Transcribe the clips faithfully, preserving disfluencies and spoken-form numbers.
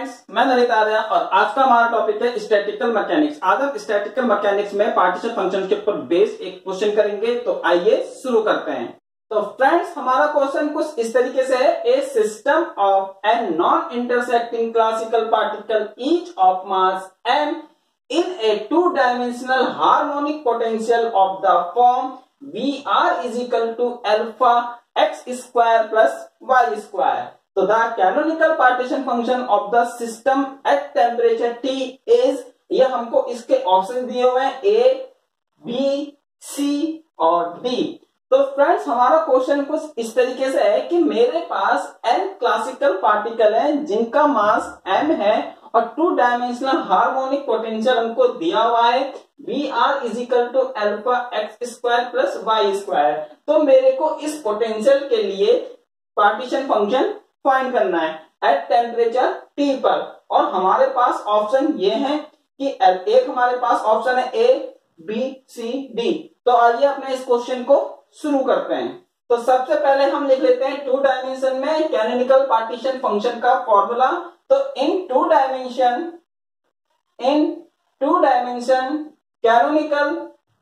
Friends, मैं ललित आर्य और आज का हमारा टॉपिक है स्टैटिकल मैकेनिक्स। आज हम स्टैटिकल मैकेनिक्स में पार्टीशन फंक्शन के ऊपर बेस्ड एक क्वेश्चन करेंगे। तो आइए शुरू करते हैं। तो फ्रेंड्स, हमारा क्वेश्चन कुछ इस तरीके से है। A system of an non intersecting classical particle each of mass m in a two dimensional harmonic potential of the form V R is equal to alpha x square plus y square. So the canonical partition function of the system at temperature T is, ये हमको इसके option दिए हुए हैं A, B, C और D। तो friends, हमारा question कुछ इस तरीके से है कि मेरे पास n क्लासिकल पार्टिकल हैं जिनका मास m है और टू डायमेंशनल हार्मोनिक पोटेंशियल हमको दिया हुआ है V R is equal to alpha X square plus Y square. तो मेरे को इस पोटेंशियल के लिए पार्टीशन फंक्शन फाइंड करना है एट टेम्परेचर टी पर। और हमारे पास ऑप्शन ये है कि एक हमारे पास ऑप्शन है ए, बी, सी, डी। तो आइए अपने इस क्वेश्चन को शुरू करते हैं। तो सबसे पहले हम लिख लेते हैं टू डायमेंशन में कैनोनिकल पार्टीशन फंक्शन का फॉर्मूला। तो in two dimension in two dimension canonical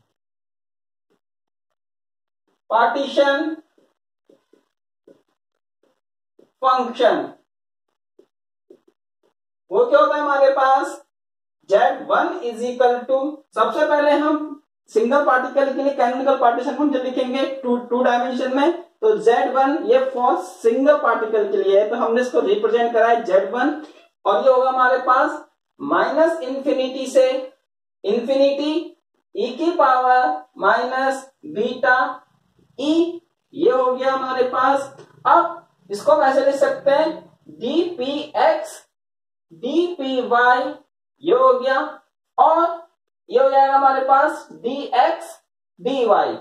partition function वो क्या होता है हमारे पास Z one is equal to, सबसे पहले हम सिंगल पार्टिकल के लिए कैनोनिकल पार्टीशन फंक्शन लिखेंगे टू टू डायमेंशन में। तो जेड वन ये फॉर सिंगल पार्टिकल के लिए है, तो हमने इसको रिप्रेजेंट करा है जेड वन। और ये होगा हमारे पास माइनस इंफिनिटी से इंफिनिटी ई की पावर माइनस बीटा ई, ये हो गया हमारे पास। अब इसको कैसे लिख सकते हैं, D P X D P Y, ये हो गया। और ये हो जाएगा हमारे पास डी एक्स डी वाई।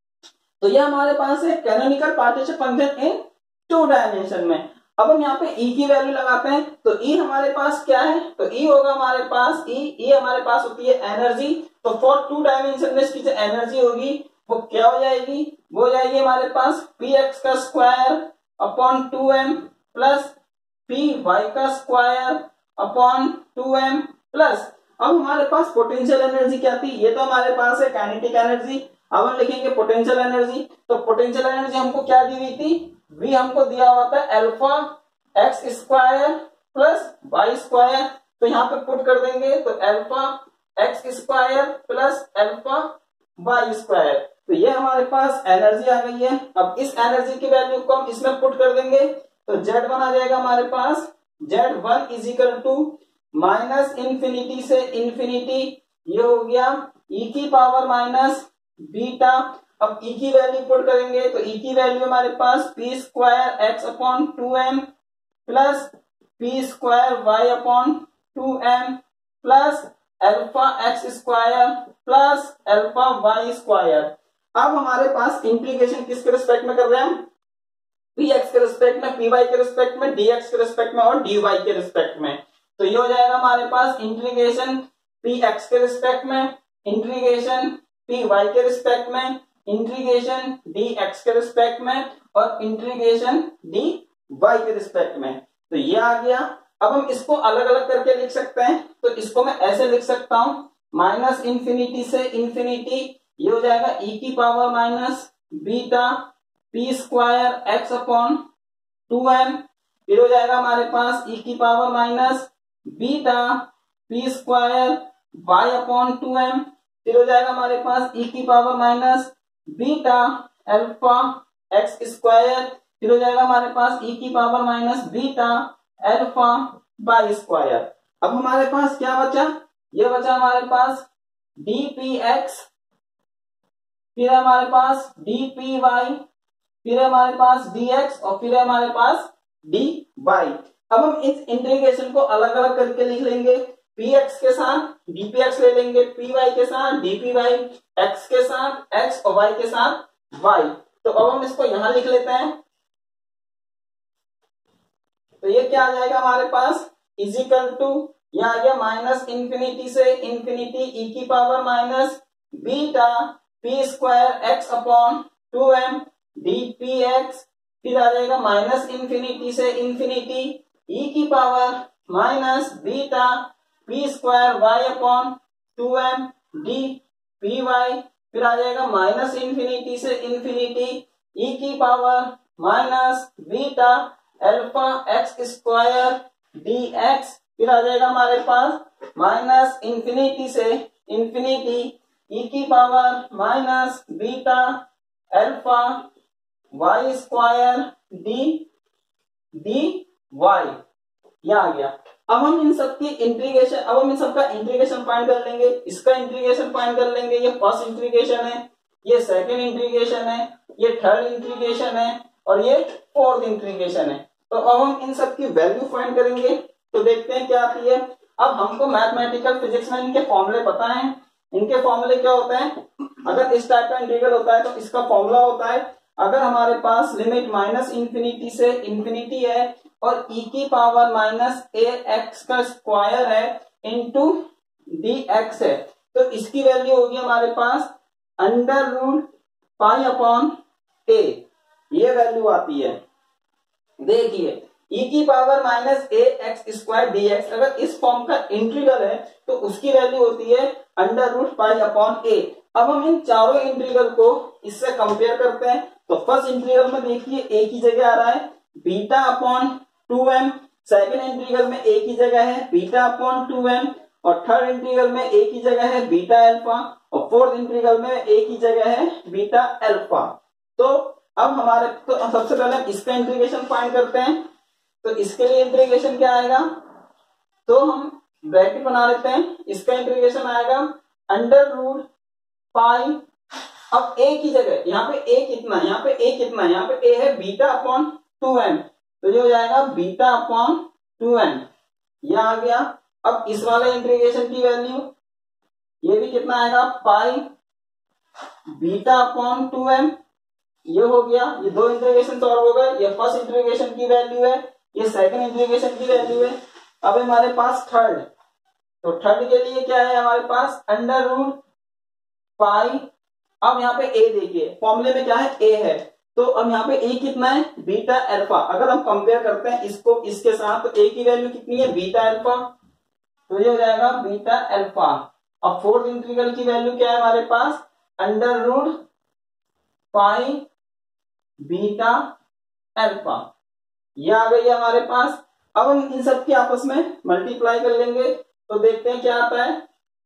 तो ये हमारे पास है canonical partition function in two dimension में। अब हम यहाँ पे e की वैल्यू लगाते हैं। तो e हमारे पास क्या है, तो e होगा हमारे पास e e हमारे पास होती है एनर्जी। तो फॉर टू डायमेंशन में इसकी जो एनर्जी होगी वो क्या हो जाएगी, वो हो जाएगी हमारे पास पी एक्स का square upon two M plus P Y का square upon two M plus. अब हमारे पास पोटेंशियल एनर्जी क्या थी, ये तो हमारे पास है काइनेटिक एनर्जी। अब हम लिखेंगे पोटेंशियल एनर्जी। तो पोटेंशियल एनर्जी हमको क्या दी हुई थी, वी हमको दिया हुआ था alpha X square plus Y square. तो यहाँ पे पुट कर देंगे तो alpha X square plus alpha Y square. तो ये हमारे पास एनर्जी आ गई है। अब इस एनर्जी की वैल्यू को हम इसमें पुट कर देंगे तो जेड वन आ जाएगा हमारे पास, Z one is equal to minus infinity से इंफिनिटी, ये हो गया ई की पावर माइनस बीटा। अब e की वैल्यू पुट करेंगे तो e की वैल्यू हमारे पास P square X upon two M plus P square Y upon two M plus alpha X square plus alpha Y square. अब हमारे पास इंटीग्रेशन किसके रिस्पेक्ट में कर रहे हैं हम, पी एक्स के रिस्पेक्ट में, पी वाई के रिस्पेक्ट में, डी एक्स के रिस्पेक्ट में और डी वाई के रिस्पेक्ट में। तो ये हो जाएगा हमारे पास इंटीग्रेशन पी एक्स के रिस्पेक्ट में, इंटीग्रेशन पी वाई के रिस्पेक्ट में, इंटीग्रेशन डी एक्स के रिस्पेक्ट में और इंटीग्रेशन डी वाई के रिस्पेक्ट में। तो ये आ गया। अब हम इसको अलग अलग करके लिख सकते हैं। तो इसको मैं ऐसे लिख सकता हूं, माइनस इंफिनिटी से इंफिनिटी, ये हो जाएगा ई की power minus beta P square X upon two M, फिर हो जाएगा हमारे पास ई की power minus beta P square Y upon two M, फिर हो जाएगा हमारे पास ई की power minus beta alpha X square, फिर हो जाएगा हमारे पास ई की power minus beta alpha Y square. अब हमारे पास क्या बचा, ये बचा हमारे पास डी पी एक्स, फिर हमारे पास डी पी वाई, फिर हमारे पास डी एक्स और फिर हमारे पास डी वाई। अब हम इस इंटीग्रेशन को अलग अलग करके लिख लेंगे, पी एक्स के साथ डी पी एक्स ले लेंगे, पी वाई के साथ डी पी वाई, एक्स के साथ एक्स और वाई के साथ वाई। तो अब हम इसको यहां लिख लेते हैं। तो ये क्या आ जाएगा हमारे पास, इजिकल टू, ये आ गया माइनस इंफिनिटी से इंफिनिटी ई की power minus beta P square X upon two M D P X, फिर आ जाएगा माइनस इंफिनिटी से इंफिनिटी ई की power minus beta P square Y upon two M D P Y, फिर आ जाएगा माइनस इंफिनिटी से इंफिनिटी ई की power minus beta alpha X square D X, फिर आ जाएगा हमारे पास माइनस इंफिनिटी से इंफिनिटी ई की power minus beta alpha Y square D D Y, यह आ गया। अब हम इन सब की इंटीग्रेशन अब हम इन सब का इंटीग्रेशन फाइंड कर लेंगे। इसका इंटीग्रेशन फाइंड कर लेंगे। ये फर्स्ट इंटीग्रेशन है, ये सेकंड इंटीग्रेशन है, ये थर्ड इंटीग्रेशन है और ये फोर्थ इंटीग्रेशन है। तो अब हम इन सब की वैल्यू फाइंड करेंगे। तो देखते हैं क्या आती है। अब हमको मैथमेटिकल फिजिक्स में इनके फॉर्मूले पता है। इनके फॉर्मूले क्या होते हैं? अगर इस टाइप का इंटीग्रल होता है तो इसका फॉर्मूला होता है, अगर हमारे पास लिमिट माइनस इंफिनिटी से इंफिनिटी है और e की पावर माइनस ए एक्स का स्क्वायर है इंटू डी एक्स है, तो इसकी वैल्यू होगी हमारे पास under root pi upon A, ये वैल्यू आती है। देखिए e की power minus A X square D X अगर इस फॉर्म का इंटीग्रल है तो उसकी वैल्यू होती है under root pi upon A. अब हम इन चारों इंटीग्रल को इससे कंपेयर करते हैं। तो फर्स्ट इंटीग्रल में देखिए ए की जगह आ रहा है beta upon two M, second integral में ए की जगह है बीटा अपॉन टू एम और थर्ड इंटीग्रल में ए की जगह है बीटा अल्फा और फोर्थ इंटीग्रल में ए की जगह है बीटा अल्फा। तो अब हमारे तो सबसे पहले हम इसका इंटीग्रेशन फाइंड करते हैं। तो इसके लिए इंटीग्रेशन क्या आएगा? तो हम ब्रैकेट बना लेते हैं। इसका इंटीग्रेशन आएगा अंडर रूट पाई, अब ए की जगह यहाँ पे ए कितना, यहाँ पे ए कितना, यहाँ पे ए है बीटा अपॉन टू एम, तो ये हो जाएगा बीटा अपॉन टू एम, यह आ गया। अब इस वाले इंटीग्रेशन की वैल्यू ये भी कितना आएगा pi beta upon two M, ये हो गया। ये दो इंटीग्रेशन सॉल्व हो गए। ये फर्स्ट इंटीग्रेशन की वैल्यू है, ये सेकंड इंटीग्रेशन की वैल्यू है। अब हमारे पास थर्ड, तो थर्ड के लिए क्या है हमारे पास अंडर रूट पाई। अब यहाँ पे ए देखिए फॉर्मूले में क्या है ए है, तो अब यहाँ पे ए कितना है बीटा अल्फा। अगर हम कंपेयर करते हैं इसको इसके साथ तो ए की वैल्यू कितनी है बीटा अल्फा, तो ये हो जाएगा बीटा अल्फा। अब फोर्थ इंटीग्रल की वैल्यू क्या है हमारे पास under root pi beta alpha, ये आ गई है हमारे पास। अब हम इन सब की आपस में मल्टीप्लाई कर लेंगे तो देखते हैं क्या आता है।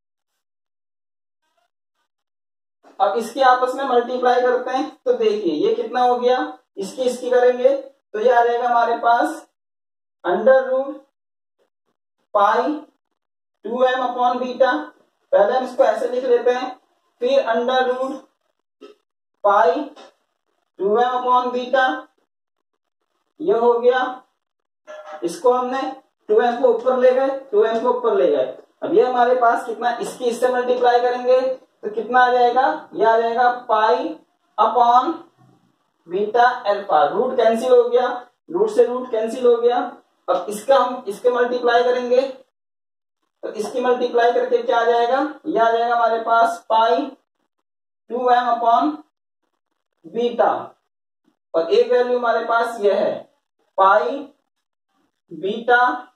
अब इसके आपस में मल्टीप्लाई करते हैं तो देखिए ये कितना हो गया, इसकी इसकी करेंगे तो ये आ जाएगा हमारे पास under root pi two M upon beta. पहले हम इसको ऐसे लिख लेते हैं, फिर under root pi two M upon beta, ये हो गया। इसको हमने टू एम को ऊपर ले गए, टू एम को ऊपर ले गए। अब ये हमारे पास कितना, इसकी इससे मल्टीप्लाई करेंगे तो कितना आ जाएगा, ये आ जाएगा pi upon beta alpha. Root cancel हो गया, रूट से रूट कैंसिल हो गया। अब इसका हम इसके मल्टीप्लाई करेंगे तो इसकी मल्टीप्लाई करके क्या आ जाएगा, ये आ जाएगा हमारे पास pi two M upon beta और एक वैल्यू हमारे पास ये है पाई बीटा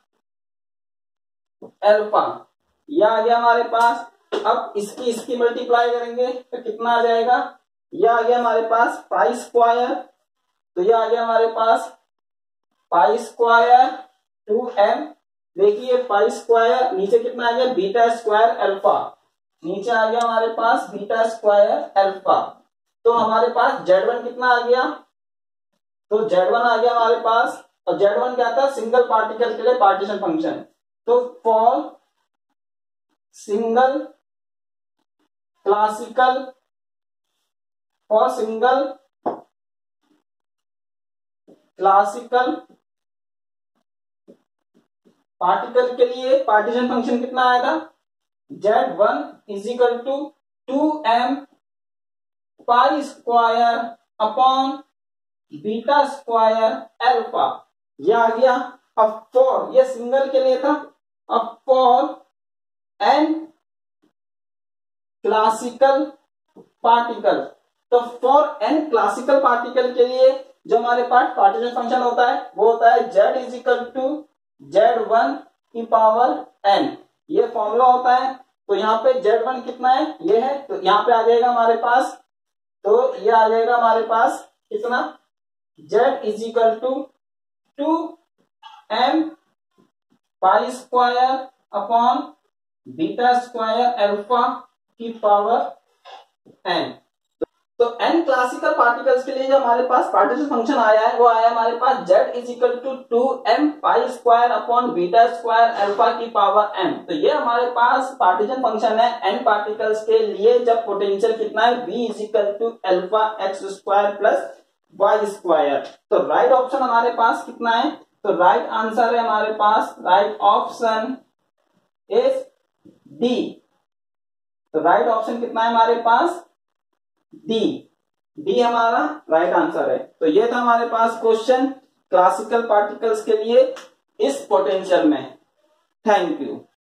अल्फा, यह आ गया हमारे पास। अब इसकी इसकी मल्टीप्लाई करेंगे तो कितना आ जाएगा, यह आ गया हमारे पास पाई स्क्वायर, तो यह आ गया हमारे पास पाई स्क्वायर टू एम। देखिए पाई स्क्वायर नीचे कितना आ गया बीटा स्क्वायर अल्फा, नीचे आ गया हमारे पास बीटा स्क्वायर अल्फा। तो हमारे पास जेड वन कितना आ गया, तो जेड वन आ गया हमारे पास। और जेड वन क्या था, सिंगल पार्टिकल के लिए पार्टीशन फंक्शन। तो for single classical for single classical particle के लिए पार्टीशन फंक्शन कितना आएगा, Z one is equal to two M pi square upon beta square alpha, यह आ गया। अब फॉर, ये सिंगल के लिए था, अब फॉर एन क्लासिकल पार्टिकल, तो फॉर एन क्लासिकल पार्टिकल के लिए जो हमारे पास पार्टीशन फंक्शन होता है वो होता है Z is equal to Z one की पावर n, ये फॉर्मूला होता है। तो यहाँ पे जेड वन कितना है, ये है, तो यहाँ पे आ जाएगा हमारे पास, तो ये आ जाएगा हमारे पास कितना, z is equal to two M pi square upon beta square alpha की पावर n। तो n क्लासिकल पार्टिकल्स के लिए जो हमारे पास पार्टिशन फंक्शन आया है वो आया हमारे पास z is equal to two M pi square upon beta square alpha की पावर m। तो ये हमारे पास पार्टिशन फंक्शन है n पार्टिकल्स के लिए जब पोटेंशियल कितना है v is equal to alpha X square plus Y square. तो राइट ऑप्शन हमारे पास कितना है, तो राइट आंसर है हमारे पास, राइट ऑप्शन इज डी। तो राइट ऑप्शन कितना है हमारे पास, डी, डी हमारा राइट आंसर है। तो ये था हमारे पास क्वेश्चन क्लासिकल पार्टिकल्स के लिए इस पोटेंशियल में। Thank you.